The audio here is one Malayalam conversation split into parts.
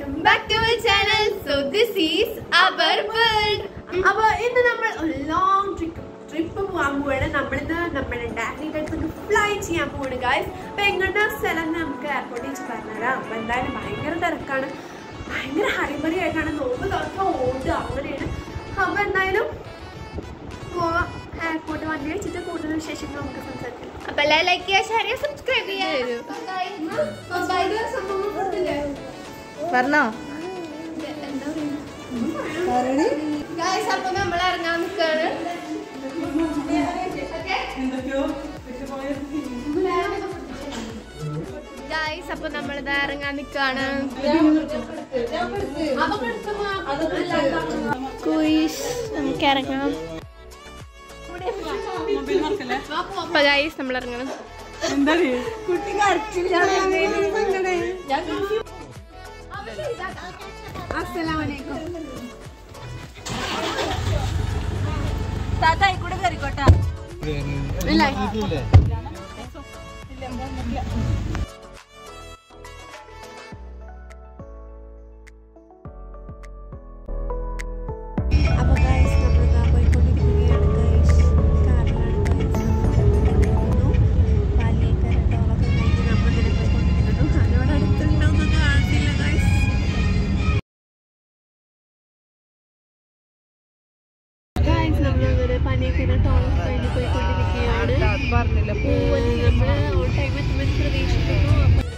welcome back to our channel. So this is our world. അപ്പോൾ ഇന്ന് നമ്മൾ ഒരു ലോങ് ട്രിപ്പ് പോകാൻ പോവാണ്. നമ്മളിന്ന് നമ്മുടെ ഡാഡിയുടെ അടുത്ത് ഫ്ലൈ ചെയ്യാൻ പോവാണ് ഗൈസ്. അപ്പോൾ എങ്ങോട്ടാ സ്ഥലം നമുക്ക് എയർപോർട്ടിൽ വെച്ച് പറഞ്ഞുതരാം. അപ്പോൾ എന്തായാലും ഭയങ്കര തിരക്കാണ്, ഭയങ്കര ഹരിബറി ആയിട്ടാണ്, നോമ്പ് തുറക്കാൻ ഓടുക അങ്ങനെയാണ്. അപ്പോൾ എന്തായാലും പോവാം, എയർപോർട്ട് വണ്ടി വെച്ചിട്ട് കൂടുതൽ വിശേഷങ്ങൾ നമുക്ക് സംസാരിക്കാം. അപ്പോൾ എല്ലാവരും ലൈക്ക് ചെയ്യുക, ഷെയർ ചെയ്യുക, സബ്സ്ക്രൈബ് ചെയ്യുക. പറഞ്ഞോ ഗൈസ്, അപ്പൊ നമ്മൾ ഇറങ്ങാൻ നിൽക്കാണ്. ഗൈസ്, അപ്പൊ നമ്മളിതാ ഇറങ്ങാൻ നിൽക്കാണ്. നമുക്ക് ഇറങ്ങാം. അപ്പൊ ഗൈസ് നമ്മൾ ഇറങ്ങണം. താത്തായി കൂടെ കയറിക്കോട്ടാ. അപ്പൊ ഗൈസ് നമ്മളിതാ പോയിക്കൊണ്ടിരിക്കുകയാണ്. ഗൈസ് കാറിലാണ് പാലിയേക്കര ടോളൊക്കെ കഴിഞ്ഞ് നമ്മളിങ്ങനെ പോയിക്കൊണ്ടിരിക്കുന്നു. അതിനോട് അടുത്തുണ്ടാവുന്നത് കാണുന്നില്ല ഗൈസ്. നമ്മളങ്ങനെ പനിയൊക്കെ ടോളൊക്കെ കഴിഞ്ഞ് പോയിക്കൊണ്ടിരിക്കുകയാണ്. നമ്മൾ ഓൺ ടൈം എത്തുമെന്ന് പ്രതീക്ഷിക്കുന്നു.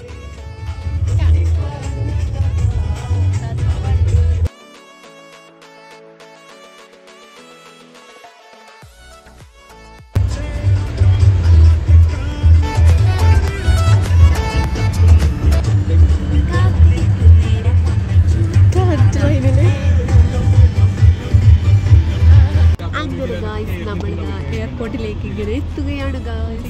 അങ്ങനെ ഗായ്സ് നമ്മൾ എയർപോർട്ടിലേക്ക് ഇങ്ങനെ എത്തുകയാണ് ഗായ്സ്.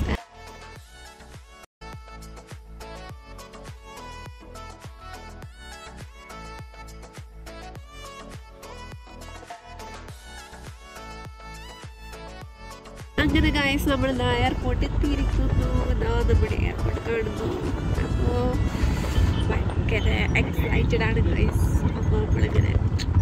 അങ്ങനെ ഗായ്സ് നമ്മൾ എയർപോർട്ട് എത്തിയിരിക്കുന്നു. നമ്മുടെ എയർപോർട്ട് കാണുന്നു. അപ്പോൾ ഭയങ്കര എക്സൈറ്റഡ് ആണ് ഗായ്സ്. അപ്പോൾ നമ്മളിങ്ങനെ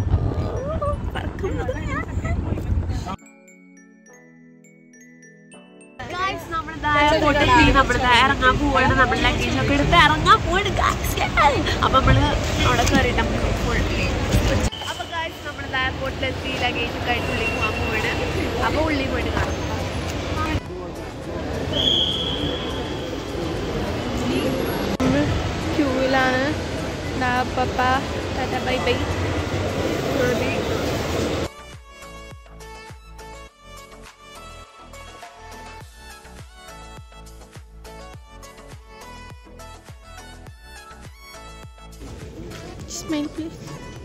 ഇറങ്ങാൻ പോവാണ്. നമ്മൾ ലഗേജ് ഒക്കെ എടുത്ത് ഇറങ്ങാൻ പോവാണ് ഗായ്സ്. അപ്പൊ നമ്മള് അവിടെ കയറിയിട്ട് അപ്പൊ ഗായ്സ് നമ്മൾ എയർപോർട്ടിലെത്തി ലഗേജ് ഒക്കെ ആയിട്ട് ഉള്ളിൽ പോകാൻ പോവാണ്. അപ്പൊ ഉള്ളിൽ പോയിട്ട് കാണാം. ക്യൂവിലാണ്. പപ്പ ടാറ്റ ബൈ ബൈ. Smile please.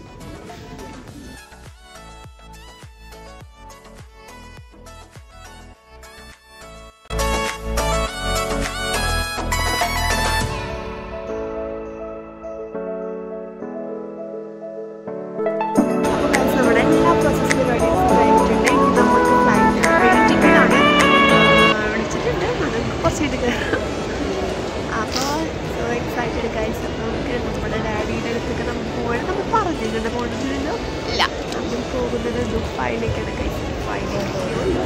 നമ്മുടെ എല്ലാ പ്രോസസ് പരിപാടിയും കഴിഞ്ഞിട്ടുണ്ട്. നമുക്ക് ഫ്ലൈറ്റ് വെയിറ്റിംഗിലാണ്. വിളിച്ചിട്ടുണ്ട്, അത് കുറച്ചായിട്ട് കയറാം. അപ്പോൾ സോ എക്സൈറ്റഡ് ഗൈസ്. അപ്പോൾ നമുക്ക് നമ്മുടെ ഡാഡിയുടെ അടുത്തൊക്കെ നമുക്ക് പോകണം. നമ്മൾ പറഞ്ഞിട്ടുണ്ട് പോകുന്നതിലോ ഇല്ല, നമ്മൾ പോകുന്നത് ദുബായിലേക്കാണ് ഗൈസ്. ദുബായിലേക്ക്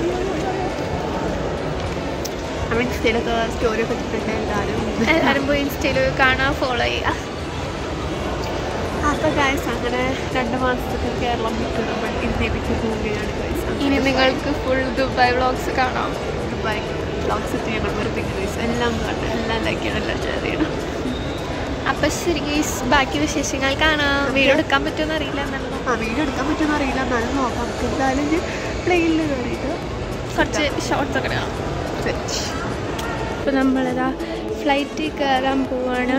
നമ്മൾ ഇൻസ്റ്റയിലൊക്കെ സ്റ്റോറിയൊക്കെ ഇട്ടിട്ടുണ്ട്. എല്ലാവരും പോയി ഇൻസ്റ്റയിൽ കാണാൻ ഫോളോ ചെയ്യുക. അപ്പോൾ ഗൈസ് അങ്ങനെ 2 മാസത്തേക്ക് കേരളം വിട്ടു നമ്മൾ ഇന്ത്യയിലേക്ക് പോവുകയാണ് ഗൈസ്. ഇനി നിങ്ങൾക്ക് ഫുൾ ദുബായ് വ്ളോഗ്സ് കാണാം. ദുബായ് വ്ളോഗ്സ് എത്തി ഞങ്ങൾ വെറുതെ ഗൈസ് എല്ലാം കാണണം, എല്ലാം ലൈക്ക് ചെയ്യണം, എല്ലാം ഷെയർ ചെയ്യണം. അപ്പൊ ശരി ഗൈസ്, ബാക്കി വിശേഷങ്ങൾ കാണാം. വീഡിയോ എടുക്കാൻ പറ്റുമെന്ന് അറിയില്ല, എന്നാലും വീഡിയോ എടുക്കാൻ പറ്റുമെന്ന് അറിയില്ല, എന്നാലും നോക്കാം. നമുക്ക് എന്തായാലും പ്ലെയിനിൽ കയറിയിട്ട് കുറച്ച് ഷോർട്സ് ഒക്കെ കാണാം. അപ്പോൾ നമ്മളിതാ ഫ്ലൈറ്റിൽ കയറാൻ പോവാണ്.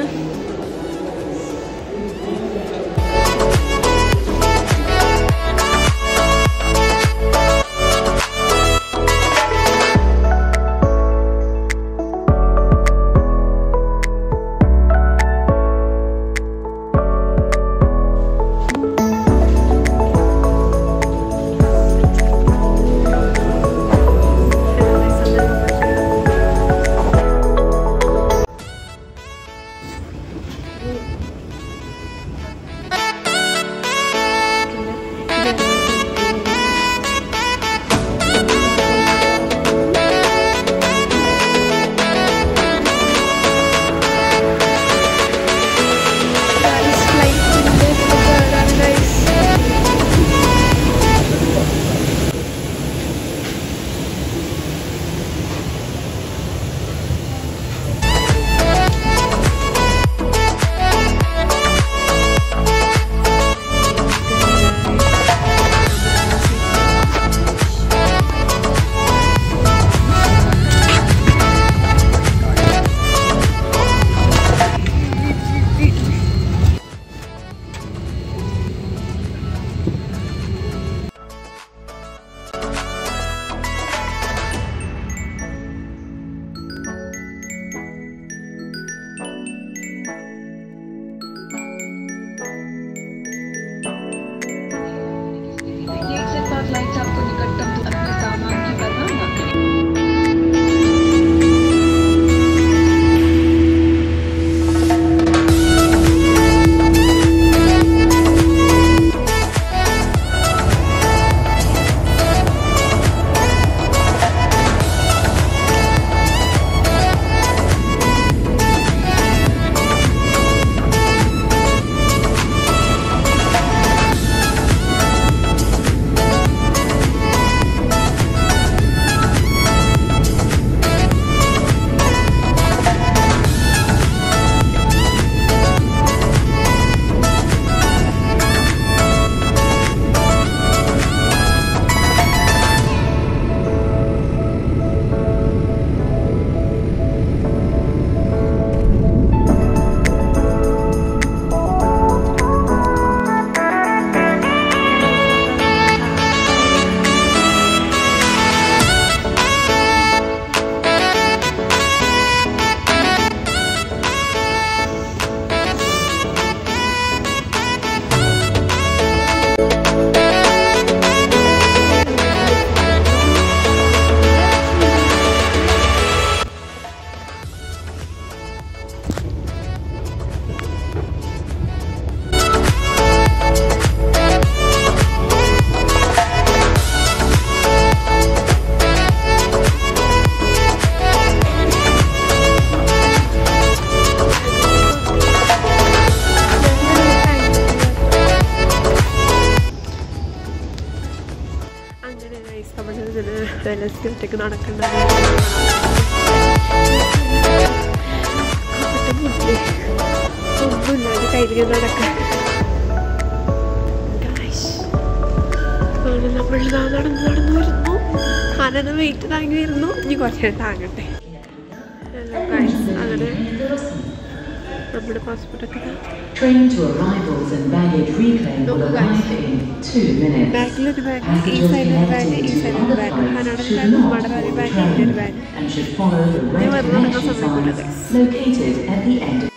സെലസ്റ്റി ഒറ്റയ്ക്ക് നടക്കണ്ട ഒന്നുമില്ലാതെ കയ്യിൽ നടക്കാൻ നമ്മൾ നടന്ന് വരുന്നു ആനന്ന് വെയിറ്റ് താങ്ങി വരുന്നു ഇനി കുറച്ച് നേരം താങ്ങട്ടെ അങ്ങനെ നമ്മുടെ പാസ്പോർട്ടൊക്കെ ബാക്കിലൊരു ബാഗ് ഈ സൈഡിലൊരു ബാഗ് ഈ സൈഡിലൊരു ബാഗ് ഹനയുടെ ബാഗ് ഉമ്മയുടെ ബാഗ് ബാഗ് എൻ്റെ ഒരു ബാഗ് ഞാൻ വെറുതെ നടക്കാൻ സമയമില്ല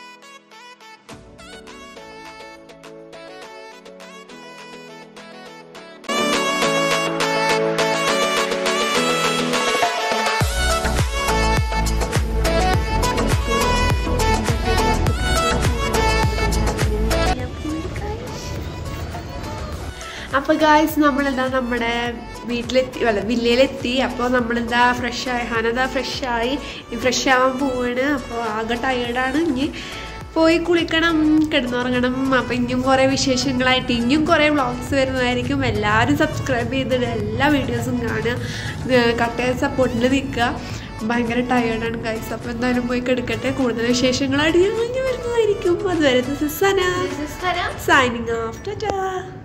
അപ്പോൾ ഗായ്സ് നമ്മളെന്താ നമ്മുടെ വീട്ടിലെത്തി അല്ല വില്ലയിലെത്തി അപ്പോൾ നമ്മളെന്താ ഫ്രഷായി ഹനതാ ഫ്രഷായി ഫ്രഷ് ആവാൻ പോവാണ് അപ്പോൾ ആകെ ടയേർഡാണ് ഇനി പോയി കുളിക്കണം കിടന്നുറങ്ങണം അപ്പോൾ ഇനിയും കുറേ വിശേഷങ്ങളായിട്ട് ഇനിയും കുറേ വ്ളോഗ്സ് വരുന്നതായിരിക്കും എല്ലാവരും സബ്സ്ക്രൈബ് ചെയ്തിട്ട് എല്ലാ വീഡിയോസും കാണുക കട്ടയ സപ്പോർട്ടിൽ നിൽക്കുക ഭയങ്കര ടയേർഡാണ് ഗൈസ് അപ്പോൾ എന്തായാലും പോയി കിടക്കട്ടെ കൂടുതൽ വിശേഷങ്ങളായിട്ട് ഞാൻ വരുന്നതായിരിക്കും അതുവരെ സന സൈനിങ് ഓഫ് ടാറ്റാ